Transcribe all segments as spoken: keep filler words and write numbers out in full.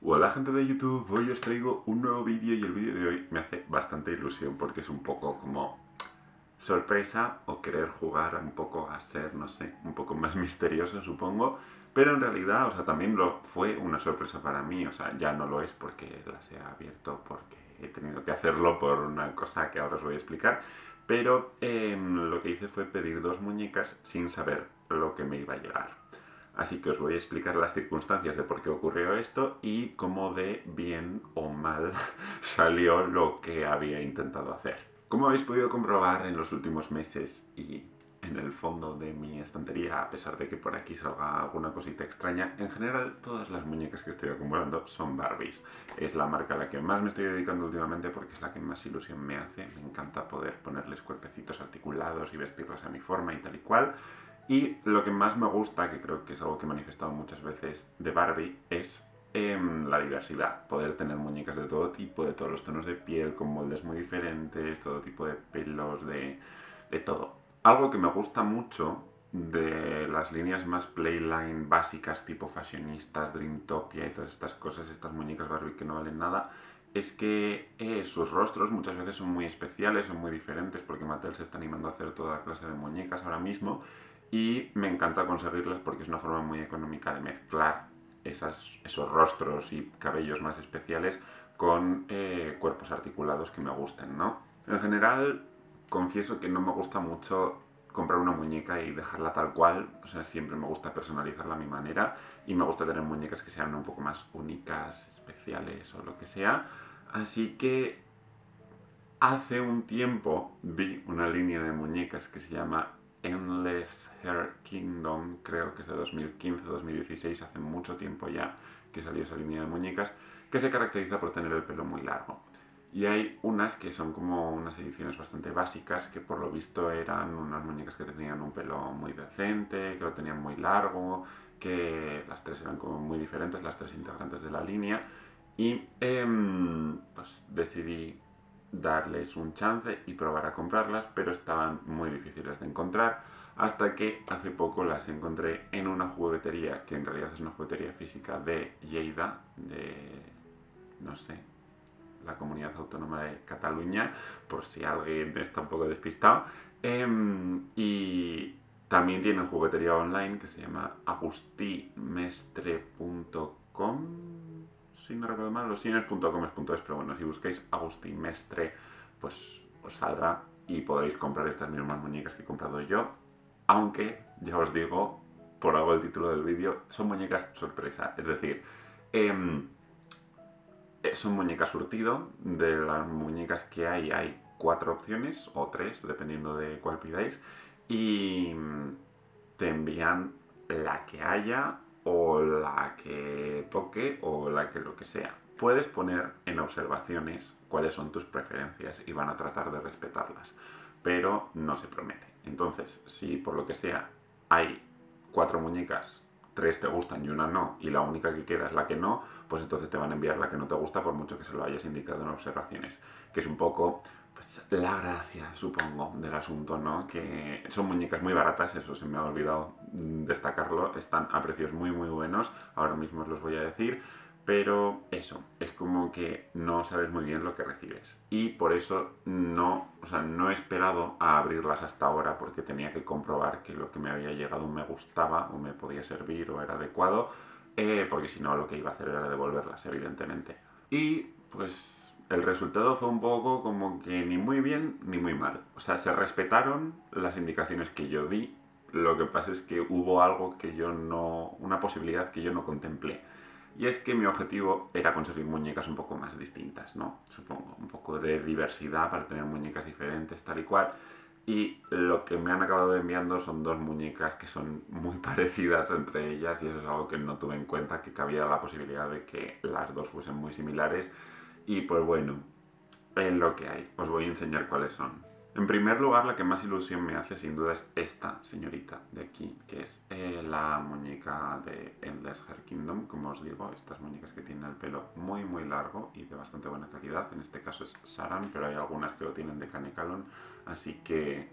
Hola gente de YouTube, hoy os traigo un nuevo vídeo y el vídeo de hoy me hace bastante ilusión porque es un poco como sorpresa o querer jugar un poco a ser, no sé, un poco más misterioso supongo, pero en realidad, o sea, también lo fue una sorpresa para mí, o sea, ya no lo es porque las he abierto porque he tenido que hacerlo por una cosa que ahora os voy a explicar, pero eh, lo que hice fue pedir dos muñecas sin saber lo que me iba a llegar. Así que os voy a explicar las circunstancias de por qué ocurrió esto y cómo de bien o mal salió lo que había intentado hacer. Como habéis podido comprobar en los últimos meses y en el fondo de mi estantería, a pesar de que por aquí salga alguna cosita extraña, en general todas las muñecas que estoy acumulando son Barbies. Es la marca a la que más me estoy dedicando últimamente porque es la que más ilusión me hace. Me encanta poder ponerles cuerpecitos articulados y vestirlas a mi forma y tal y cual. Y lo que más me gusta, que creo que es algo que he manifestado muchas veces de Barbie, es eh, la diversidad. Poder tener muñecas de todo tipo, de todos los tonos de piel, con moldes muy diferentes, todo tipo de pelos, de, de todo. Algo que me gusta mucho de las líneas más playline básicas, tipo fashionistas, Dreamtopia y todas estas cosas, estas muñecas Barbie que no valen nada, es que eh, sus rostros muchas veces son muy especiales, son muy diferentes, porque Mattel se está animando a hacer toda clase de muñecas ahora mismo, y me encanta conseguirlas porque es una forma muy económica de mezclar esas, esos rostros y cabellos más especiales con eh, cuerpos articulados que me gusten, ¿no? En general, confieso que no me gusta mucho comprar una muñeca y dejarla tal cual, o sea, siempre me gusta personalizarla a mi manera y me gusta tener muñecas que sean un poco más únicas, especiales o lo que sea, así que hace un tiempo vi una línea de muñecas que se llama Endless Hair Kingdom, creo que es de dos mil quince dos mil dieciséis, hace mucho tiempo ya que salió esa línea de muñecas, que se caracteriza por tener el pelo muy largo. Y hay unas que son como unas ediciones bastante básicas, que por lo visto eran unas muñecas que tenían un pelo muy decente, que lo tenían muy largo, que las tres eran como muy diferentes, las tres integrantes de la línea. Y eh, pues decidí darles un chance y probar a comprarlas, pero estaban muy difíciles de encontrar, hasta que hace poco las encontré en una juguetería, que en realidad es una juguetería física de Lleida, de, no sé, la comunidad autónoma de Cataluña, por si alguien está un poco despistado. Eh, y también tienen juguetería online que se llama agustimestre punto com, si no recuerdo mal, los cines punto com es punto es, pero bueno, si buscáis Agustín Mestre, pues os saldrá y podéis comprar estas mismas muñecas que he comprado yo, aunque, ya os digo, por algo el título del vídeo, son muñecas sorpresa, es decir, eh, son muñecas surtido, de las muñecas que hay hay cuatro opciones, o tres, dependiendo de cuál pidáis, y te envían la que haya o la que toque o la que lo que sea. Puedes poner en observaciones cuáles son tus preferencias y van a tratar de respetarlas, pero no se promete. Entonces, si por lo que sea hay cuatro muñecas, tres te gustan y una no, y la única que queda es la que no, pues entonces te van a enviar la que no te gusta por mucho que se lo hayas indicado en observaciones, que es un poco pues, la gracia, supongo, del asunto, ¿no? Que son muñecas muy baratas, eso se me ha olvidado destacarlo, están a precios muy muy buenos, ahora mismo os los voy a decir, pero eso, es como que no sabes muy bien lo que recibes. Y por eso no, o sea, no he esperado a abrirlas hasta ahora porque tenía que comprobar que lo que me había llegado me gustaba o me podía servir o era adecuado, eh, porque si no lo que iba a hacer era devolverlas, evidentemente. Y pues el resultado fue un poco como que ni muy bien ni muy mal. O sea, se respetaron las indicaciones que yo di, lo que pasa es que hubo algo que yo no, una posibilidad que yo no contemplé. Y es que mi objetivo era conseguir muñecas un poco más distintas, ¿no? Supongo, un poco de diversidad para tener muñecas diferentes, tal y cual. Y lo que me han acabado enviando son dos muñecas que son muy parecidas entre ellas y eso es algo que no tuve en cuenta, que cabía la posibilidad de que las dos fuesen muy similares. Y pues bueno, en lo que hay, os voy a enseñar cuáles son. En primer lugar, la que más ilusión me hace sin duda es esta señorita de aquí, que es eh, la muñeca de Endless Hair Kingdom, como os digo, estas muñecas que tienen el pelo muy muy largo y de bastante buena calidad, en este caso es Saran, pero hay algunas que lo tienen de Canecalon, así que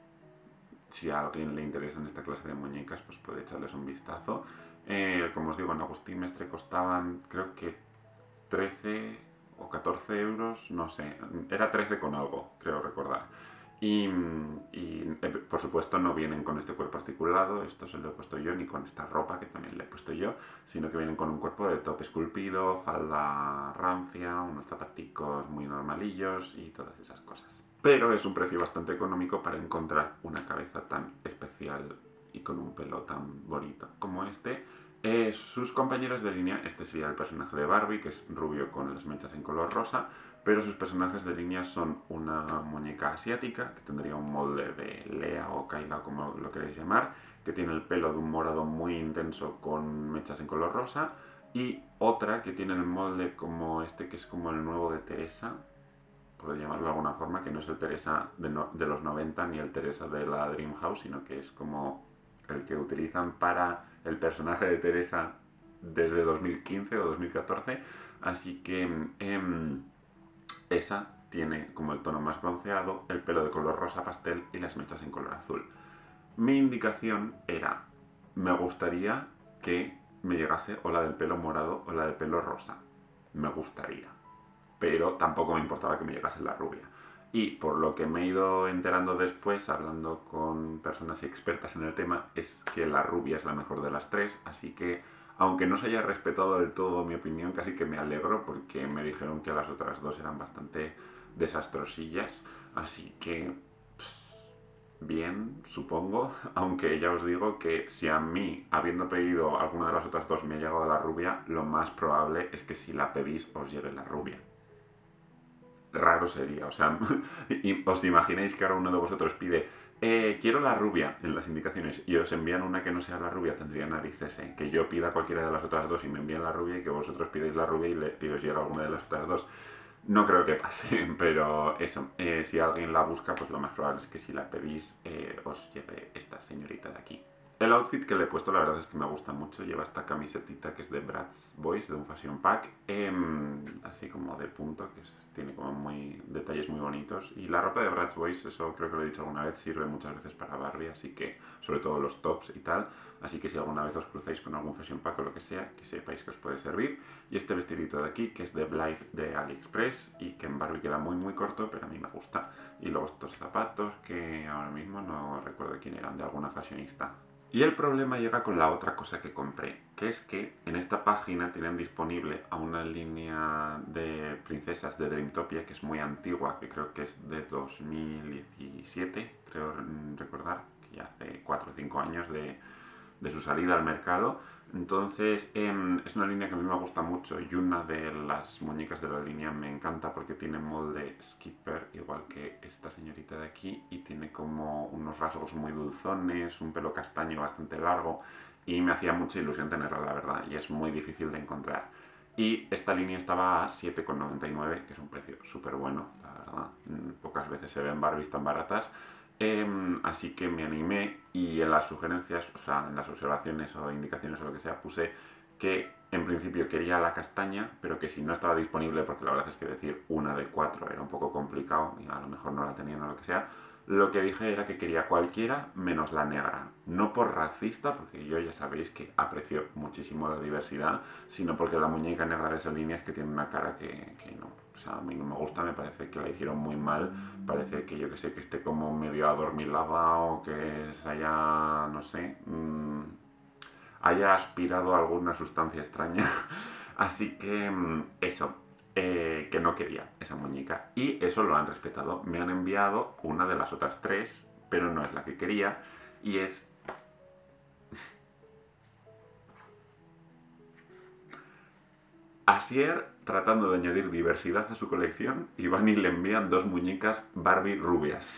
si a alguien le interesan esta clase de muñecas, pues puede echarles un vistazo. Eh, como os digo, en Agustín Mestre costaban, creo que trece o catorce euros, no sé, era trece con algo, creo recordar. Y, y eh, por supuesto no vienen con este cuerpo articulado, esto se lo he puesto yo, ni con esta ropa que también le he puesto yo, sino que vienen con un cuerpo de top esculpido, falda rancia, unos zapaticos muy normalillos y todas esas cosas. Pero es un precio bastante económico para encontrar una cabeza tan especial y con un pelo tan bonito como este. Eh, sus compañeros de línea, este sería el personaje de Barbie, que es rubio con las mechas en color rosa, pero sus personajes de línea son una muñeca asiática, que tendría un molde de Lea o Kayla, como lo queréis llamar, que tiene el pelo de un morado muy intenso con mechas en color rosa, y otra que tiene el molde como este, que es como el nuevo de Teresa, por llamarlo de alguna forma, que no es el Teresa de, no, de los noventa ni el Teresa de la Dreamhouse, sino que es como el que utilizan para el personaje de Teresa desde dos mil quince o dos mil catorce. Así que eh, esa tiene como el tono más bronceado, el pelo de color rosa pastel y las mechas en color azul. Mi indicación era, me gustaría que me llegase o la del pelo morado o la del pelo rosa. Me gustaría. Pero tampoco me importaba que me llegase la rubia. Y por lo que me he ido enterando después, hablando con personas expertas en el tema, es que la rubia es la mejor de las tres, así que aunque no se haya respetado del todo mi opinión, casi que me alegro porque me dijeron que las otras dos eran bastante desastrosillas, así que pss, bien, supongo, aunque ya os digo que si a mí, habiendo pedido alguna de las otras dos, me ha llegado la rubia, lo más probable es que si la pedís os llegue la rubia. Raro sería, o sea, os imagináis que ahora uno de vosotros pide eh, quiero la rubia en las indicaciones y os envían una que no sea la rubia, tendría narices, ¿eh? Que yo pida cualquiera de las otras dos y me envíen la rubia y que vosotros pidáis la rubia y, le, y os llega alguna de las otras dos. No creo que pase, pero eso, eh, si alguien la busca, pues lo más probable es que si la pedís eh, os llegue esta señorita de aquí. El outfit que le he puesto la verdad es que me gusta mucho, lleva esta camisetita que es de Bratz Boys, de un fashion pack, eh, así como de punto, que es, tiene como muy detalles muy bonitos, y la ropa de Bratz Boys, eso creo que lo he dicho alguna vez, sirve muchas veces para Barbie, así que, sobre todo los tops y tal, así que si alguna vez os cruzáis con algún fashion pack o lo que sea, que sepáis que os puede servir. Y este vestidito de aquí, que es de Blythe de AliExpress, y que en Barbie queda muy muy corto, pero a mí me gusta. Y luego estos zapatos, que ahora mismo no recuerdo quién eran, de alguna fashionista. Y el problema llega con la otra cosa que compré, que es que en esta página tienen disponible a una línea de princesas de Dreamtopia que es muy antigua, que creo que es de dos mil diecisiete, creo recordar, que ya hace cuatro o cinco años de, de su salida al mercado. Entonces eh, es una línea que a mí me gusta mucho y una de las muñecas de la línea me encanta porque tiene molde Skipper igual que esta señorita de aquí y tiene como unos rasgos muy dulzones, un pelo castaño bastante largo y me hacía mucha ilusión tenerla, la verdad, y es muy difícil de encontrar. Y esta línea estaba a siete con noventa y nueve, que es un precio súper bueno, la verdad. Pocas veces se ven Barbies tan baratas. Eh, así que me animé y en las sugerencias, o sea, en las observaciones o indicaciones o lo que sea, puse que en principio quería la castaña, pero que si no estaba disponible, porque la verdad es que decir una de cuatro era un poco complicado y a lo mejor no la tenían o lo que sea, lo que dije era que quería cualquiera menos la negra. No por racista, porque yo ya sabéis que aprecio muchísimo la diversidad, sino porque la muñeca negra de esa línea es que tiene una cara que, que no. O sea, a mí no me gusta, me parece que la hicieron muy mal. Parece que yo que sé, que esté como medio adormilada o que se haya, no sé, mmm, haya aspirado a alguna sustancia extraña. Así que mmm, eso, eh, que no quería esa muñeca. Y eso lo han respetado. Me han enviado una de las otras tres, pero no es la que quería. Y es... Asier tratando de añadir diversidad a su colección y van y le envían dos muñecas Barbie rubias.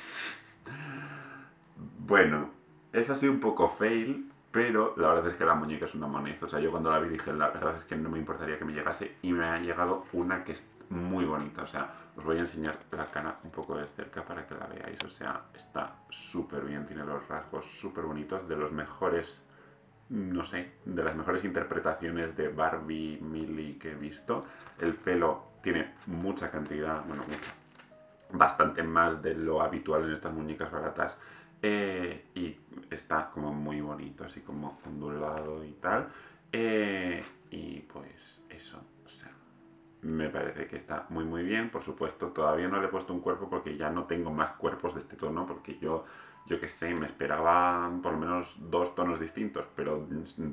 Bueno, eso ha sido un poco fail, pero la verdad es que la muñeca es una moneda. O sea, yo cuando la vi dije, la verdad es que no me importaría que me llegase y me ha llegado una que es muy bonita. O sea, os voy a enseñar la cara un poco de cerca para que la veáis. O sea, está súper bien, tiene los rasgos súper bonitos, de los mejores, no sé, de las mejores interpretaciones de Barbie Millie que he visto. El pelo tiene mucha cantidad, bueno, mucha, bastante más de lo habitual en estas muñecas baratas. Eh, y está como muy bonito, así como ondulado y tal. Eh, y pues eso, o sea, me parece que está muy muy bien. Por supuesto, todavía no le he puesto un cuerpo porque ya no tengo más cuerpos de este tono, porque yo, yo qué sé, me esperaba por lo menos dos tonos distintos, pero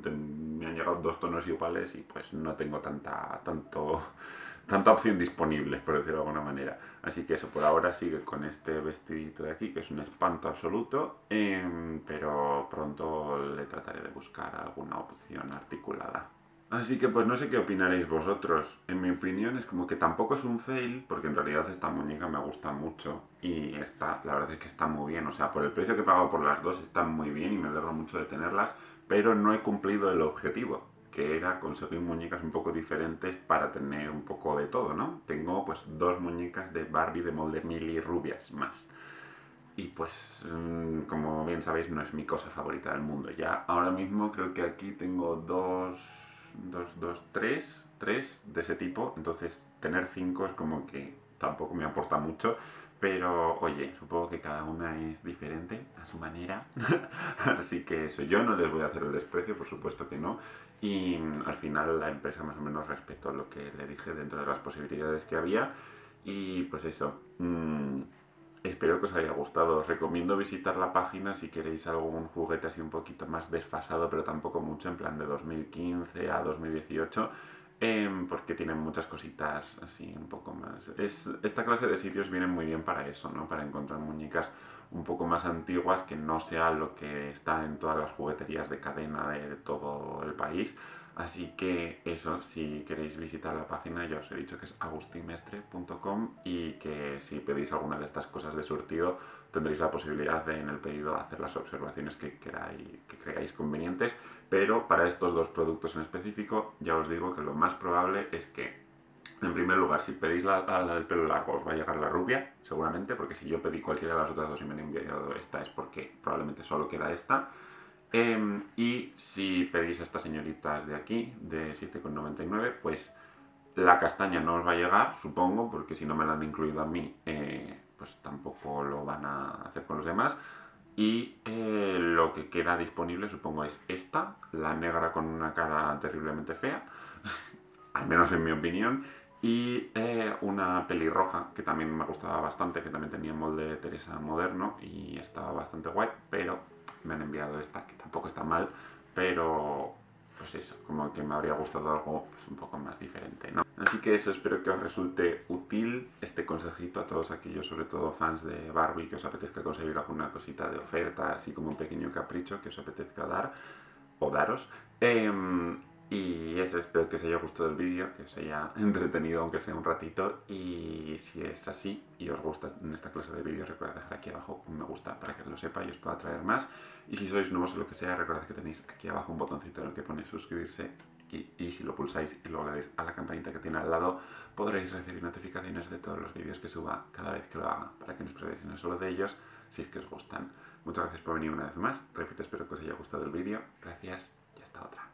me han llegado dos tonos iguales y pues no tengo tanta, tanto, tanta opción disponible, por decirlo de alguna manera. Así que eso, por ahora sigue con este vestidito de aquí, que es un espanto absoluto, eh, pero pronto le trataré de buscar alguna opción articulada. Así que pues no sé qué opinaréis vosotros. En mi opinión es como que tampoco es un fail, porque en realidad esta muñeca me gusta mucho y está, la verdad es que está muy bien. O sea, por el precio que he pagado por las dos están muy bien y me alegro mucho de tenerlas, pero no he cumplido el objetivo, que era conseguir muñecas un poco diferentes para tener un poco de todo, ¿no? Tengo pues dos muñecas de Barbie de molde mili rubias más. Y pues, mmm, como bien sabéis, no es mi cosa favorita del mundo. Ya ahora mismo creo que aquí tengo dos, dos, dos, tres, tres de ese tipo. Entonces, tener cinco es como que tampoco me aporta mucho. Pero, oye, supongo que cada una es diferente a su manera. Así que eso, yo no les voy a hacer el desprecio, por supuesto que no. Y mm, al final la empresa más o menos respetó lo que le dije dentro de las posibilidades que había. Y pues eso. Mmm, Espero que os haya gustado. Os recomiendo visitar la página si queréis algún juguete así un poquito más desfasado, pero tampoco mucho, en plan de dos mil quince a dos mil dieciocho, eh, porque tienen muchas cositas así un poco más. Es, esta clase de sitios vienen muy bien para eso, ¿no? Para encontrar muñecas un poco más antiguas, que no sea lo que está en todas las jugueterías de cadena de todo el país. Así que eso, si queréis visitar la página, ya os he dicho que es agustimestre punto com y que si pedís alguna de estas cosas de surtido tendréis la posibilidad de en el pedido hacer las observaciones que, queráis, que creáis convenientes, pero para estos dos productos en específico ya os digo que lo más probable es que, en primer lugar, si pedís la, la del pelo largo os va a llegar la rubia, seguramente, porque si yo pedí cualquiera de las otras dos y me han enviado esta es porque probablemente solo queda esta. Eh, y si pedís a estas señoritas de aquí, de siete con noventa y nueve, pues la castaña no os va a llegar, supongo, porque si no me la han incluido a mí, eh, pues tampoco lo van a hacer con los demás. Y eh, lo que queda disponible, supongo, es esta, la negra con una cara terriblemente fea, al menos en mi opinión, y eh, una pelirroja que también me gustaba bastante, que también tenía molde de Teresa moderno y estaba bastante guay, pero me han enviado esta, que tampoco está mal, pero pues eso, como que me habría gustado algo pues, un poco más diferente, ¿no? Así que eso, espero que os resulte útil este consejito a todos aquellos, sobre todo fans de Barbie, que os apetezca conseguir alguna cosita de oferta, así como un pequeño capricho que os apetezca dar o daros. Eh, y eso, espero que os haya gustado el vídeo, que os haya entretenido aunque sea un ratito, y si es así y os gusta en esta clase de vídeos, recordad dejar aquí abajo un me gusta para que lo sepa y os pueda traer más. Y si sois nuevos o lo que sea, recordad que tenéis aquí abajo un botoncito en el que pone suscribirse y, y si lo pulsáis y luego le dais a la campanita que tiene al lado, podréis recibir notificaciones de todos los vídeos que suba cada vez que lo haga, para que no os perdáis ni solo de ellos, si es que os gustan. Muchas gracias por venir una vez más, repito, espero que os haya gustado el vídeo, gracias y hasta otra.